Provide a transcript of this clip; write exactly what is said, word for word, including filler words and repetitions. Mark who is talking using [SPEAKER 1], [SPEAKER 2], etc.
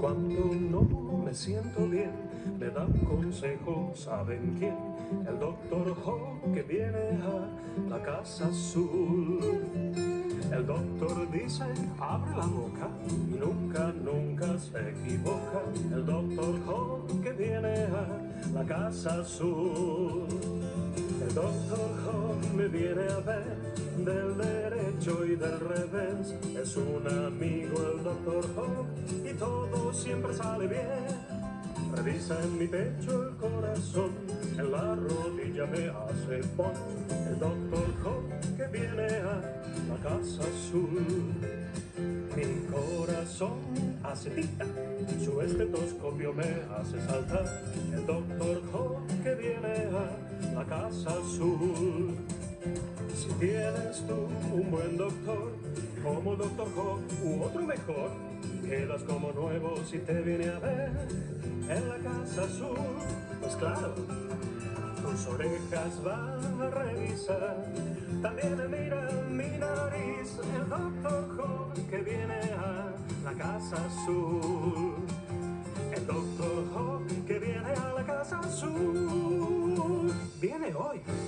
[SPEAKER 1] Cuando no me siento bien, me da un consejo, ¿saben quién? El doctor Ho, que viene a la Casa Azul. El doctor dice, abre la boca, y nunca, nunca se equivoca. El doctor Ho, que viene a la Casa Azul. El doctor Ho me viene a ver del derecho y del revés. Es un amigo el doctor Ho y todo siempre sale bien. Revisa en mi pecho el corazón, en la rodilla me hace pon. El doctor Ho que viene a la Casa Azul. Mi corazón hace tic-tac, su estetoscopio me hace saltar. El doctor Ho que viene a la Casa Azul. Si tienes tú un buen doctor, como doctor Ho u otro mejor, quedas como nuevo si te viene a ver en la Casa Azul. Pues claro, tus orejas va a revisar, también mira mi nariz. El doctor Ho que viene a la Casa Azul. El doctor Ho que viene a la Casa Azul. Viene hoy.